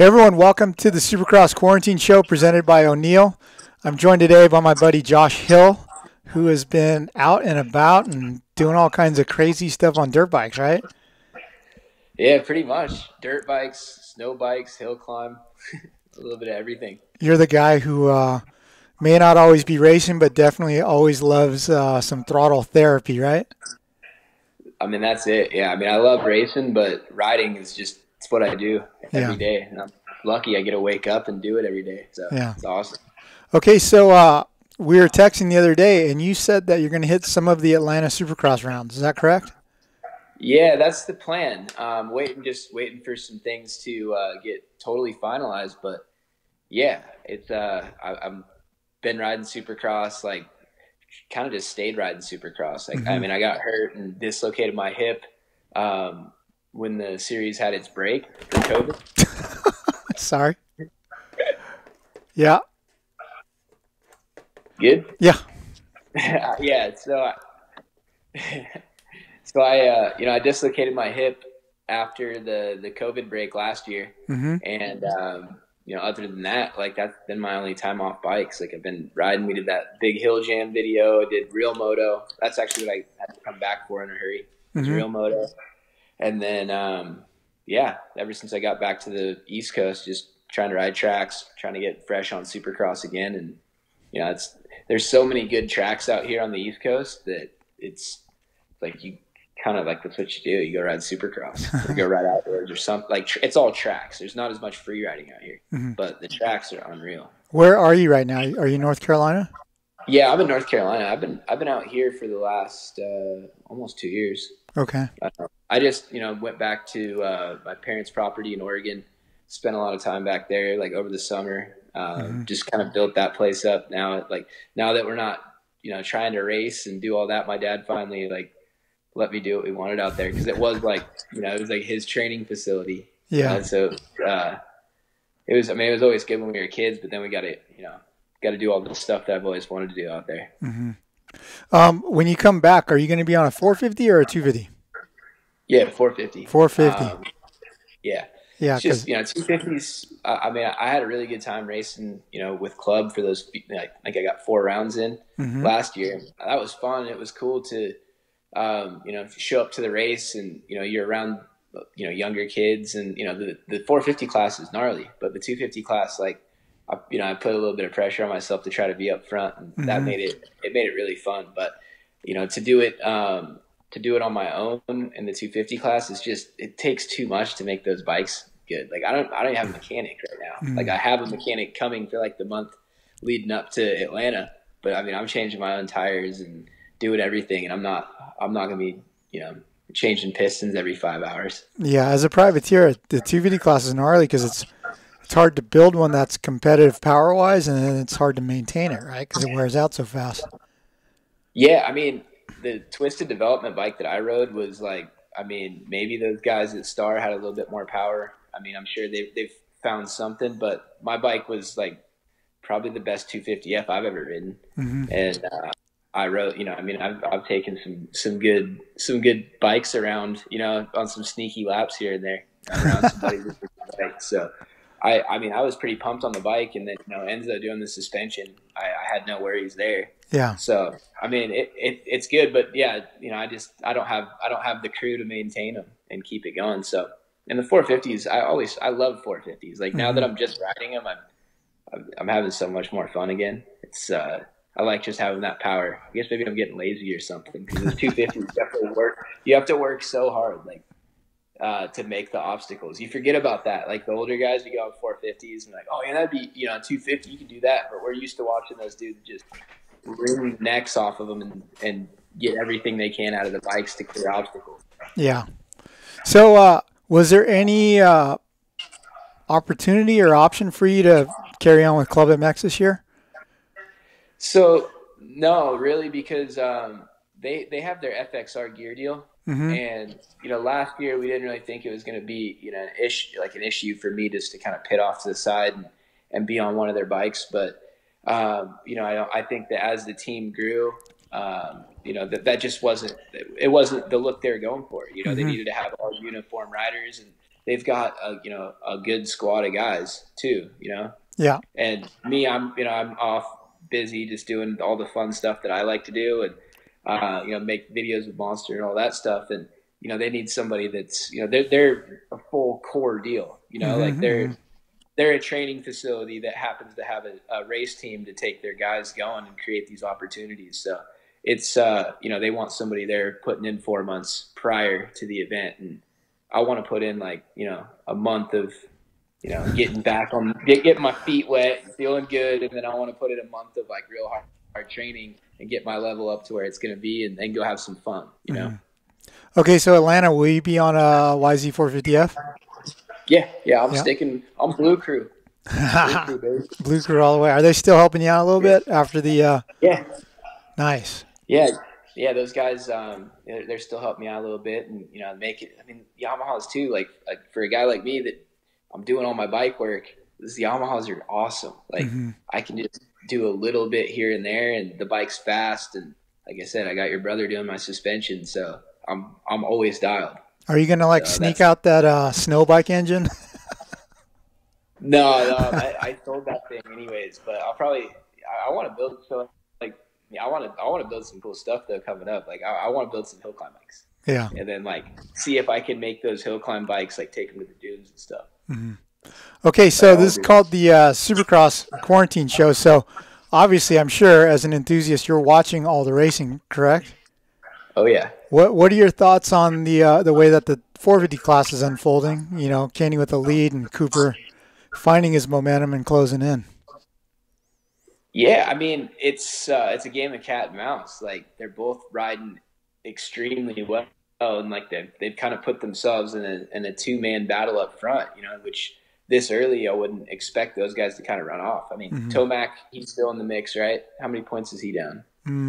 Hey everyone, welcome to the Supercross Quarantine Show presented by O'Neill. I'm joined today by my buddy Josh Hill, who has been out and about and doing all kinds of crazy stuff on dirt bikes, right? Yeah, pretty much. Dirt bikes, snow bikes, hill climb, a little bit of everything. You're the guy who may not always be racing, but definitely always loves some throttle therapy, right? I mean, that's it. Yeah, I mean, I love racing, but riding is just it's what I do Yeah, every day. And I'm lucky I get to wake up and do it every day. So yeah. it's awesome. Okay, so we were texting the other day, and you said that you're going to hit some of the Atlanta Supercross rounds. Is that correct? Yeah, that's the plan. Just waiting for some things to get totally finalized. But yeah, I'm been riding Supercross, like kind of just stayed riding Supercross. Like, I Hmm. mean, I got hurt and dislocated my hip when the series had its break for COVID. Sorry. Yeah, Good. yeah. Yeah. I dislocated my hip after the COVID break last year, Hmm. and other than that, like that's been my only time off bikes. Like I've been riding. We did that big hill jam video. I did real moto. That's actually what I had to come back for in a hurry. Was Hmm. real moto, and then yeah, ever since I got back to the East Coast, just trying to ride tracks, trying to get fresh on Supercross again, and it's there's so many good tracks out here on the East Coast that it's like you kind of like that's what you do. You go ride Supercross or go ride outdoors or something. Like it's all tracks. There's not as much free riding out here, Hmm. but the tracks are unreal. Where are you right now? Are you in North Carolina? Yeah, I'm in North Carolina. I've been out here for the last almost 2 years. Okay. I just went back to my parents' property in Oregon. Spent a lot of time back there, like over the summer. Hmm. Just kind of built that place up. Now that we're not trying to race and do all that, my dad finally like let me do what we wanted out there because it was like it was like his training facility. Yeah. So it was. I mean, it was always good when we were kids, but then we got to do all the stuff that I've always wanted to do out there. Hmm. When you come back, are you going to be on a 450 or a 250? Yeah, 450. 450. Yeah, Yeah, it's just because 250s. I mean, I had a really good time racing. With club for those like I got 4 rounds in hmm last year. That was fun. It was cool to show up to the race and you're around younger kids and the 450 class is gnarly, but the 250 class like I put a little bit of pressure on myself to try to be up front, and that hmm made it really fun. But to do it on my own in the 250 class is just it takes too much to make those bikes good. Like I don't even have a mechanic right now. Like hmm I have a mechanic coming for like the month leading up to Atlanta, but I mean I'm changing my own tires and doing everything, and I'm not gonna be changing pistons every 5 hours. yeah. As a privateer, the 250 class is gnarly because it's hard to build one that's competitive power wise, and then it's hard to maintain it, right? Because it wears out so fast. Yeah, I mean, the twisted development bike that I rode was like, I mean, maybe those guys at Star had a little bit more power. I mean, I'm sure they've found something, but my bike was like probably the best 250F I've ever ridden, Hmm. and I rode. I mean, I've taken some good bikes around, on some sneaky laps here and there around somebody's bike. So I mean, I was pretty pumped on the bike, and then Enzo doing the suspension, I had no worries there. Yeah. So I mean, it's good, but yeah, I don't have the crew to maintain them and keep it going. So in the 450s, I love 450s. Like now that Hmm. I'm just riding them, I'm having so much more fun again. I like just having that power. I guess maybe I'm getting lazy or something because this 250s you have to work. You have to work so hard, like to make the obstacles. You forget about that. Like the older guys, you go on 450s and like, oh yeah, that'd be 250. You can do that, but we're used to watching those dudes just wring necks off of them and get everything they can out of the bikes to clear obstacles. Yeah. So, was there any opportunity or option for you to carry on with Club MX this year? So no, really, because they have their FXR gear deal, Hmm. and last year we didn't really think it was going to be an issue for me just to kind of pit off to the side and be on one of their bikes, but I think that as the team grew, that just wasn't the look they were going for. They Hmm. needed to have all uniform riders, and they've got a good squad of guys too. Yeah. And me, I'm off busy just doing all the fun stuff that I like to do, and make videos with Monster and all that stuff. And they need somebody that's they're a full core deal. Like Mm-hmm. they're a training facility that happens to have a race team to take their guys going and create these opportunities. So it's they want somebody there putting in 4 months prior to the event, and I want to put in like a month of getting back on, getting my feet wet, feeling good, and then I want to put in a month of like real hard training and get my level up to where it's going to be, and then go have some fun. Mm-hmm. Okay, so Atlanta, will you be on a YZ450F? Yeah, I'm Yeah. sticking. I'm Blue Crew. Blue Crew, baby. Blue Crew all the way. Are they still helping you out a little bit after the? Yeah, Nice. yeah. Those guys, they're still helping me out a little bit, and make it. I mean, Yamahas too. Like for a guy like me that I'm doing all my bike work, these Yamahas are awesome. Like Mm-hmm. I can just do a little bit here and there, and the bike's fast. And like I said, I got your brother doing my suspension, so I'm always dialed. Are you gonna like So sneak out that snow bike engine? no, I sold that thing anyways. But I'll probably I want to build I want to build some cool stuff though coming up. Like I want to build some hill climb bikes. Yeah. And then like see if I can make those hill climb bikes, like take them to the dunes and stuff. Mm-hmm. Okay, so this is called the Supercross Quarantine Show. So obviously, I'm sure as an enthusiast, you're watching all the racing, correct? Oh yeah. What are your thoughts on the way that the 450 class is unfolding? Kenny with the lead and Cooper finding his momentum and closing in. Yeah, I mean it's a game of cat and mouse. Like they're both riding extremely well, and like they've kind of put themselves in a 2-man battle up front. Which this early I wouldn't expect those guys to kind of run off. I mean, Mm-hmm. Tomac, he's still in the mix, right? How many points is he down?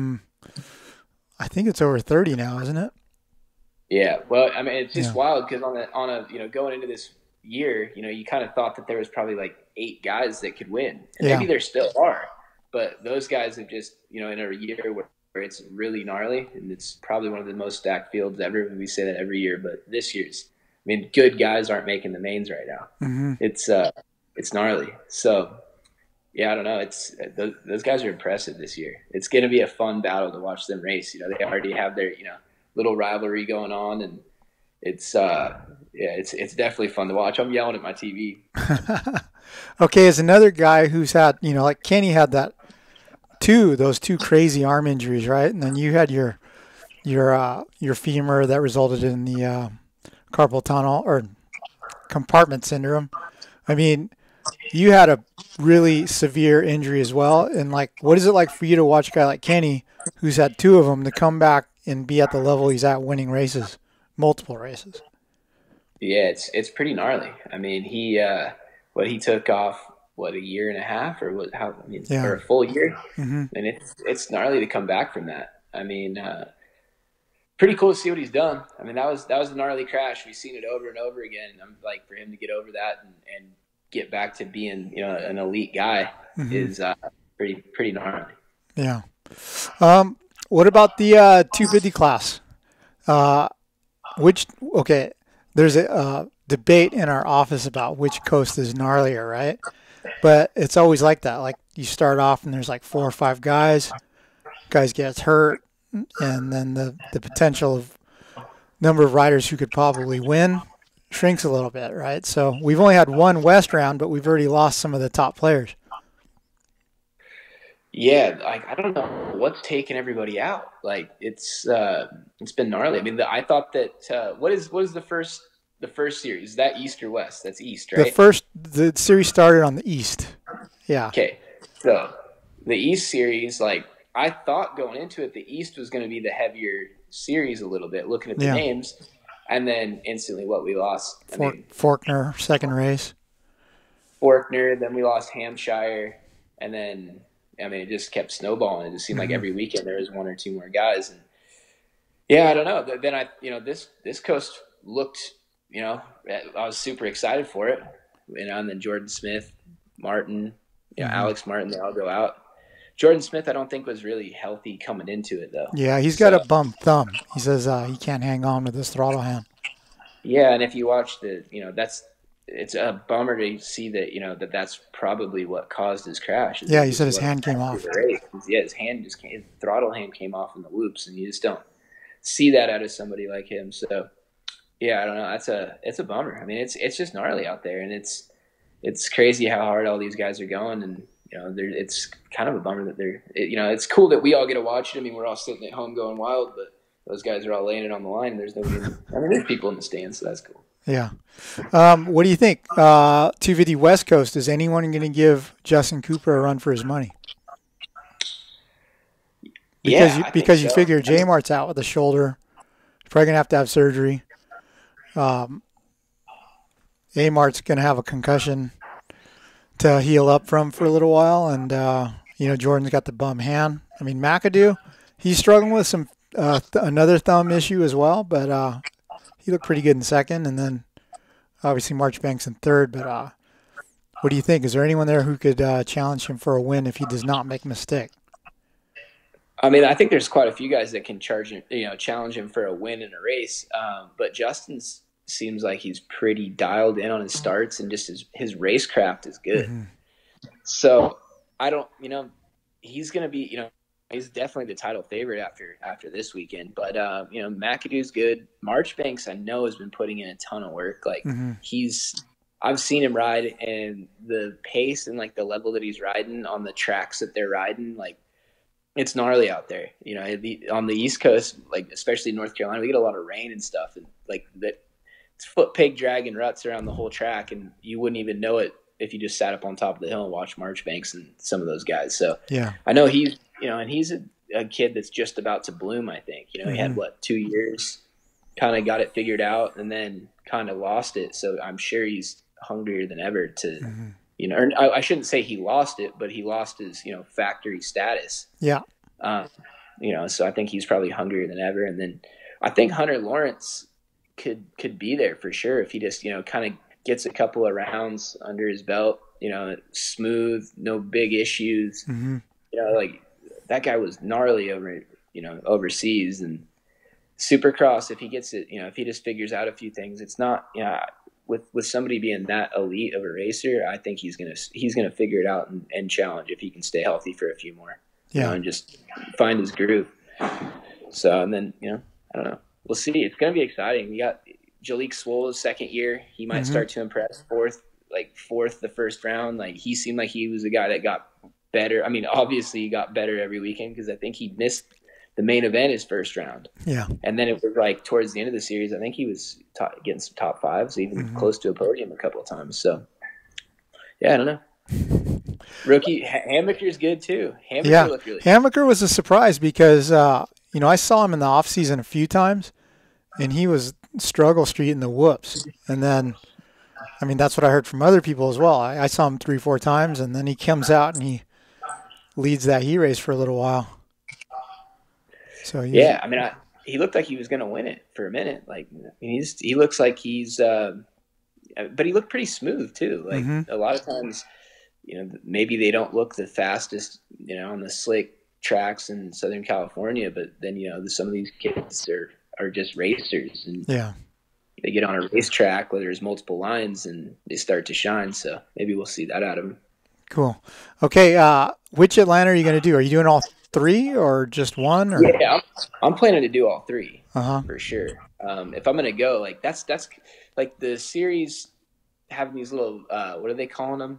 I think it's over 30 now, isn't it? Yeah, well, I mean, it's just Yeah. wild because on a going into this year, you kind of thought that there was probably like 8 guys that could win, and Yeah. maybe there still are, but those guys have just in a year where it's really gnarly, and it's probably one of the most stacked fields ever. We say that every year, but this year's, I mean, good guys aren't making the mains right now. Mm-hmm. It's gnarly. So yeah, I don't know. It's those guys are impressive this year. It's going to be a fun battle to watch them race. They already have their little rivalry going on, and it's it's definitely fun to watch. I'm yelling at my TV. Okay, as another guy who's had like Kenny had those two crazy arm injuries, right? And then you had your femur that resulted in the carpal tunnel or compartment syndrome. I mean, you had a really severe injury as well. And like, what is it like for you to watch a guy like Kenny, who's had 2 of them, to come back and be at the level he's at, winning races, multiple races? Yeah, it's pretty gnarly. I mean, he took off a year and a half or or a full year, Mm-hmm. and it's gnarly to come back from that. I mean, pretty cool to see what he's done. I mean, that was a gnarly crash. We've seen it over and over again. I'm like, for him to get over that and get back to being an elite guy Mm-hmm. is pretty gnarly. Yeah. What about the 250 class? There's a debate in our office about which coast is gnarlier, right? But it's always like that. Like you start off and there's like 4 or 5 guys gets hurt, and then the potential of number of riders who could probably win shrinks a little bit, right? So we've only had one West round, but we've already lost some of the top players. Yeah, like I don't know what's taking everybody out. Like it's been gnarly. I mean, I thought that what is the first series? Is that East or West? That's East, right? The series started on the East. Yeah. Okay, so the East series, like I thought going into it, the East was going to be the heavier series a little bit, looking at the names, and then instantly what we lost. Faulkner, second race. Faulkner, then we lost Hampshire, and then I mean it just kept snowballing. It just seemed like every weekend there was 1 or 2 more guys, and yeah, I don't know. Then this coast looked, I was super excited for it, and then Jordan Smith, Martin, Alex Martin, they all go out. Jordan Smith, I don't think was really healthy coming into it though. Yeah, he's got a bum thumb. He says he can't hang on with his throttle hand. Yeah, and if you watch it's a bummer to see that, that's probably what caused his crash, is Yeah, that you said just his wasn't hand came through off. the race. Yeah, his hand just came, his throttle hand came off in the whoops, and you just don't see that out of somebody like him. So yeah, I don't know. It's a bummer. I mean, it's just gnarly out there, and it's crazy how hard all these guys are going, and it's kind of a bummer that it's cool that we all get to watch it. I mean, we're all sitting at home going wild, but those guys are all laying it on the line. There's nobody. I mean, there's people in the stands, so that's cool. Yeah. What do you think? 250 West Coast. Is anyone going to give Justin Cooper a run for his money? Yeah, I think Because you so. figure I mean, J Mart's out with a shoulder. He's probably going to have surgery. Um, A Mart's going to have a concussion to heal up from for a little while, and Jordan's got the bum hand. I mean, McAdoo, he's struggling with some another thumb issue as well, but he looked pretty good in second, and then obviously Marchbanks in third. But what do you think? Is there anyone there who could challenge him for a win if he does not make a mistake? I mean, I think there's quite a few guys that can challenge him for a win in a race. But Justin's seems like he's pretty dialed in on his starts, and just his racecraft is good. Mm-hmm. So I don't, he's going to be, he's definitely the title favorite after this weekend. But McAdoo's good. Marchbanks, I know, has been putting in a ton of work. Like Mm-hmm. I've seen him ride, and the pace and like the level that he's riding on the tracks that they're riding, like it's gnarly out there. On the East Coast, like especially North Carolina, we get a lot of rain and stuff, and like that, it's foot peg dragging ruts around the whole track, and you wouldn't even know it if you just sat up on top of the hill and watched Marchbanks and some of those guys. So Yeah. I know he's a kid that's just about to bloom. I think he had Mm-hmm. 2 years, kind of got it figured out, and then kind of lost it. So I'm sure he's hungrier than ever to. Mm-hmm. Or I shouldn't say he lost it, but he lost his, factory status. Yeah. Um, so I think he's probably hungrier than ever. And then I think Hunter Lawrence could be there for sure if he just, kind of gets a couple of rounds under his belt, smooth, no big issues. Mm-hmm. Like that guy was gnarly overseas, and Supercross, if he gets it, if he just figures out a few things, it's not, with somebody being that elite of a racer, I think he's gonna figure it out and challenge if he can stay healthy for a few more, Yeah. and just find his groove. So, and then I don't know, we'll see. It's gonna be exciting. We got Jalik Swole's second year. He might Mm-hmm. start to impress. Fourth the first round. Like he seemed like he was a guy that got better. I mean, obviously he got better every weekend because I think he missed the main event his first round. Yeah. And then it was like towards the end of the series, I think he was getting some top fives, even Mm-hmm. close to a podium a couple of times. So, yeah, I don't know. Rookie Hammaker's good too. Hammaker looked really good. Hammaker was a surprise because I saw him in the off season a few times, and he was struggle street in the whoops. And then, I mean, that's what I heard from other people as well. I saw him 3-4 times, and then he comes out and he leads that heat race for a little while. So yeah, I mean, he looked like he was going to win it for a minute. Like he looks like he's, but he looked pretty smooth too. Like Mm-hmm. a lot of times, maybe they don't look the fastest, on the slick tracks in Southern California, but then some of these kids are just racers, and Yeah. they get on a racetrack where there's multiple lines and they start to shine. So maybe we'll see that out of them. Cool. Okay. Which Atlanta are you going to do? Are you doing all three or just one? Or? Yeah, I'm planning to do all three Uh-huh. for sure. If I'm going to go, like that's like the series having these little, what are they calling them?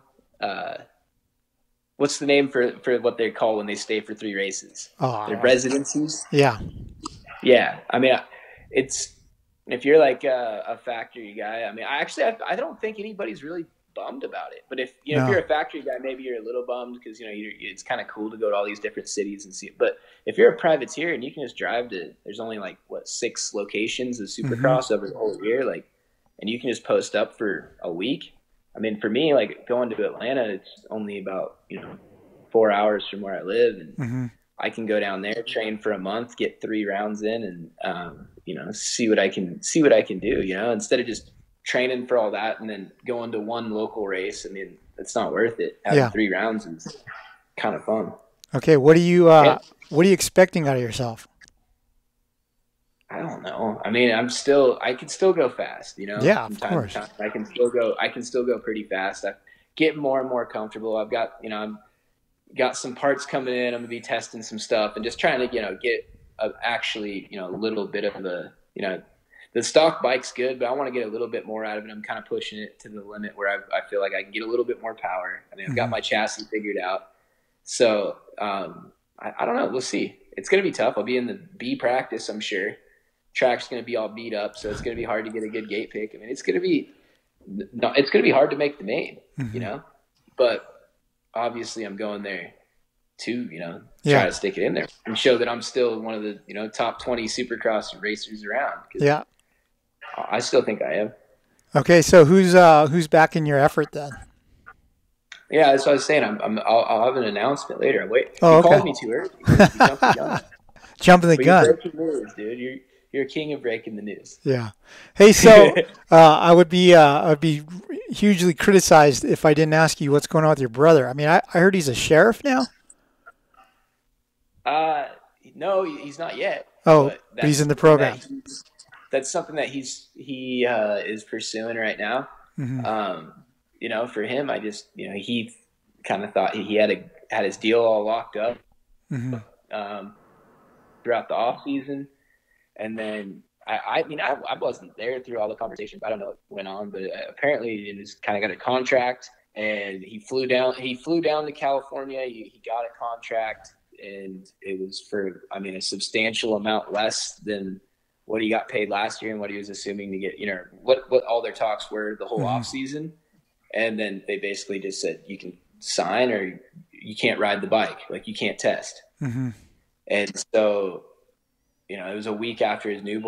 What's the name for what they call when they stay for 3 races? Their residencies. Yeah. Yeah. I mean, it's, if you're like a factory guy, I mean, I don't think anybody's really bummed about it. But if if you're a factory guy, maybe you're a little bummed because it's kind of cool to go to all these different cities and see it. But if you're a privateer and you can just drive to, there's only like 6 locations of Supercross over the whole year, like, and you can just post up for a week. I mean, for me, like going to Atlanta, it's only about 4 hours from where I live, and I can go down there, train for a month, get 3 rounds in, and see what I can do. Instead of just training for all that and then going to one local race. I mean, it's not worth it. Having 3 rounds is kind of fun. Okay, what are you expecting out of yourself? I don't know. I mean, I can still go fast, you know, Yeah, from of time to course. time. I can still go pretty fast. I get more and more comfortable. I've got, you know, I'm got some parts coming in. I'm gonna be testing some stuff and just trying to, you know, get actually, you know, a little bit of a, you know, the stock bike's good, but I want to get a little bit more out of it. I'm kind of pushing it to the limit where I feel like I can get a little bit more power. I mean, I've got Hmm. my chassis figured out. So I don't know. We'll see. It's going to be tough. I'll be in the B practice, I'm sure. Track's going to be all beat up, so it's going to be hard to get a good gate pick. I mean, it's going to be hard to make the main, you Hmm. know. But obviously, I'm going there to, you know, try Yeah, to stick it in there and show that I'm still one of the, you know, top 20 Supercross racers around, because yeah. I still think I am. Okay, so who's backing your effort then? Yeah, that's what I was saying. I'll have an announcement later. Wait, Oh, you okay. called me too early. You jumped the gun. Jumping the But you're gun. breaking news, dude. You're a king of breaking the news. Yeah. Hey, so I'd be hugely criticized if I didn't ask you what's going on with your brother. I mean, I heard he's a sheriff now. uh, no, he's not yet. Oh, But but he's in the program. that's something that he is pursuing right now. Hmm. Um, you know, for him, I just, you know, he kind of thought he had his deal all locked up Hmm. um, throughout the off season, and then I mean, I wasn't there through all the conversations. I don't know what went on, but apparently he just kind of got a contract, and he flew down. He flew down to California. He got a contract, and it was for, I mean, a substantial amount less than what he got paid last year and what he was assuming to get. You know, what all their talks were the whole Hmm. off season, and then they basically just said you can sign or you can't ride the bike, like you can't test. Hmm. And so, you know, it was a week after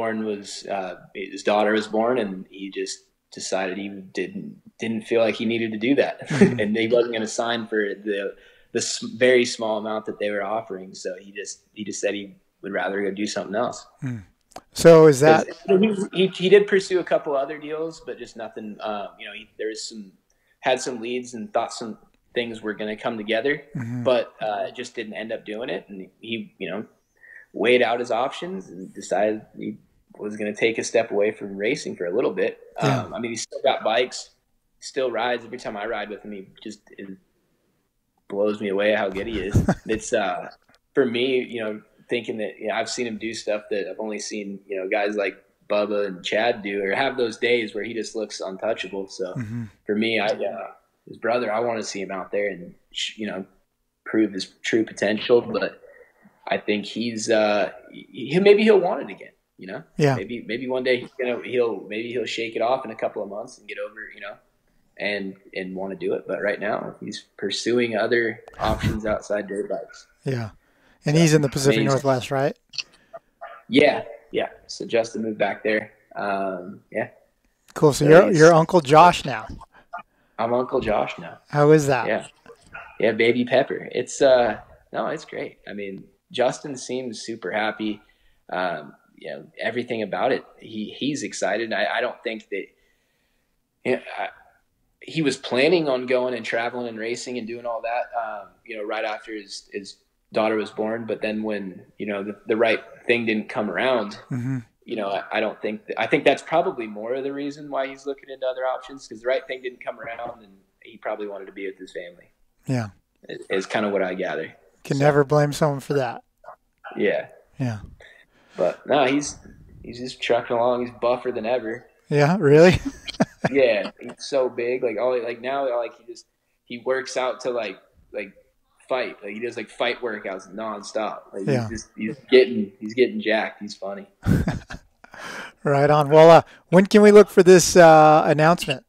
his daughter was born, and he just decided he didn't feel like he needed to do that, Hmm. and he wasn't going to sign for the very small amount that they were offering. So he just said he would rather go do something else. So is Because that? he did pursue a couple other deals, but just nothing. You know, there was had some leads and thought some things were going to come together, Hmm. but just didn't end up doing it. And he, you know, weighed out his options and decided he was going to take a step away from racing for a little bit. Yeah. I mean, he's still got bikes, still rides. Every time I ride with him, it blows me away how good he is. It's for me, you know, thinking that, you know, I've seen him do stuff that I've only seen, you know, guys like Bubba and Chad do, or have those days where he just looks untouchable. So Hmm. for me, his brother, I want to see him out there and, you know, prove his true potential. But I think maybe he'll want it again. You know, Yeah. maybe one day he'll shake it off in a couple of months and get over, you know, and want to do it. But right now he's pursuing other options outside dirt bikes. Yeah. And So he's in the I mean, Pacific Northwest, right? yeah, yeah. So Justin moved back there. Yeah. Cool. So So you're Uncle Josh now. I'm Uncle Josh now. How is that? Yeah, yeah. Baby Pepper. It's no, it's great. I mean, Justin seems super happy. You know, everything about it. He's excited. I don't think that, you know, he was planning on going and traveling and racing and doing all that, you know, right after his daughter was born. But then when, you know, the right thing didn't come around, Hmm. you know, I don't think I think that's probably more of the reason why he's looking into other options, because the right thing didn't come around and he probably wanted to be with his family. Yeah. Is kind of what I gather. Can So never blame someone for that. yeah, Yeah. but no, he's just trucking along. He's buffer than ever. Yeah. Really? Yeah, he's so big. Like all like now, like he works out to like fight. Like he does like fight workouts nonstop. Like Yeah. he's getting jacked. He's funny. Right on. Well, when can we look for this announcement?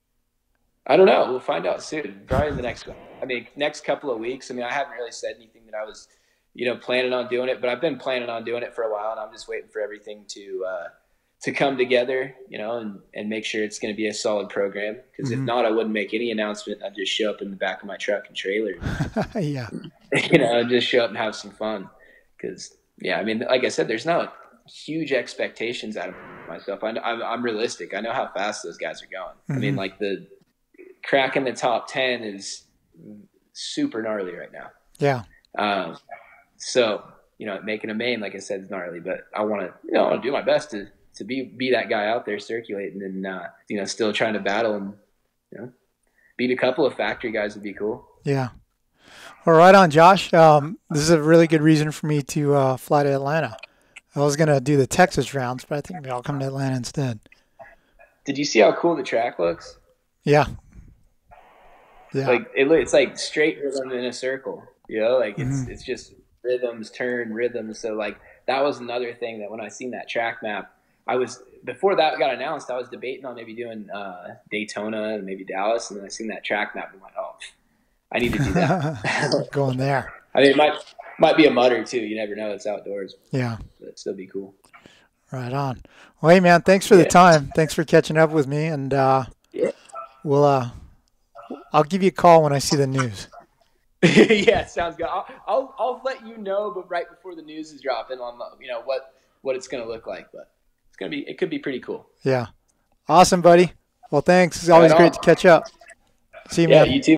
I don't know. We'll find out soon. Probably in the next one. I mean, next couple of weeks. I mean, I haven't really said anything that I was, you know, planning on doing it, but I've been planning on doing it for a while, and I'm just waiting for everything to come together, you know, and make sure it's going to be a solid program. Because if Hmm. not, I wouldn't make any announcement. I'd just show up in the back of my truck and trailer, Yeah. you know, just show up and have some fun. Because yeah, I mean, like I said, there's not huge expectations out of myself. I'm realistic. I know how fast those guys are going. I mean, Hmm. like the cracking the top 10 is super gnarly right now. Yeah. Um, so, making a main, like I said, is gnarly. But I want to, I want to do my best to be that guy out there circulating and still trying to battle and beat a couple of factory guys would be cool. Yeah. Well, right on, Josh. This is a really good reason for me to fly to Atlanta. I was gonna do the Texas rounds, but I think maybe I'll come to Atlanta instead. Did you see how cool the track looks? Yeah. Yeah. Like it's like straight rhythm in a circle. Like it's just rhythms, turn rhythms. So like that was another thing that when I seen that track map, before that got announced, I was debating on maybe doing Daytona and maybe Dallas, and then I seen that track map and I'm like, oh, I need to do that. Going there. I mean, it might be a mud or two. You never know. It's outdoors. Yeah. But it'd still be cool. Right on. Well, hey man, thanks for the time. Thanks for catching up with me, and I'll give you a call when I see the news. Yeah, sounds good. I'll let you know, but right before the news is dropping on what it's gonna look like. But it could be pretty cool. Yeah. Awesome, buddy. Well, thanks. It's always great to catch up. See you, man. Yeah, you too.